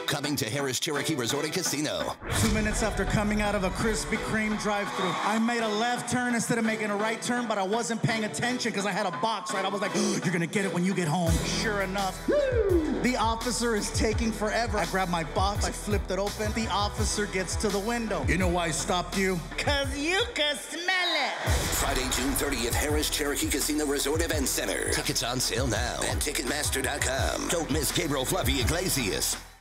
Coming to Harrah's Cherokee Resort and Casino. 2 minutes after coming out of a Krispy Kreme drive-thru, I made a left turn instead of making a right turn, but I wasn't paying attention because I had a box, right? I was like, you're gonna get it when you get home. Sure enough, the officer is taking forever. I grabbed my box, I flipped it open. The officer gets to the window. You know why I stopped you? Cause you can smell it. Friday, June 30th, Harrah's Cherokee Casino Resort Event Center. Tickets on sale now at Ticketmaster.com. Don't miss Gabriel Iglesias.